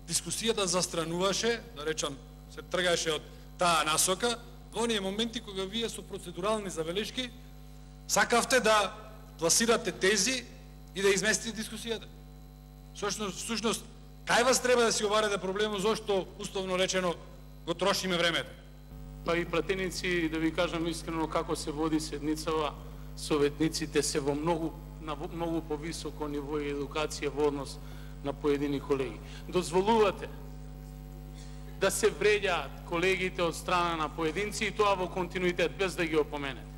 дискусијата застрануваше, да речам, се тргаше од таа насока, во оние моменти кога вие со процедурални забелешки сакавте да пласирате тези и да изместите дискусијата. Всушност, кај вас треба да си овареде проблемот, зошто, уставно речено, го трошиме времето? Па и пратеници, да ви кажам искрено како се води седницава, советниците се во многу повисоко ниво и едукација во однос на поедини колеги. Дозволувате да се вреѓаат колегите од страна на поединци и тоа во континуитет, без да ги опоменете.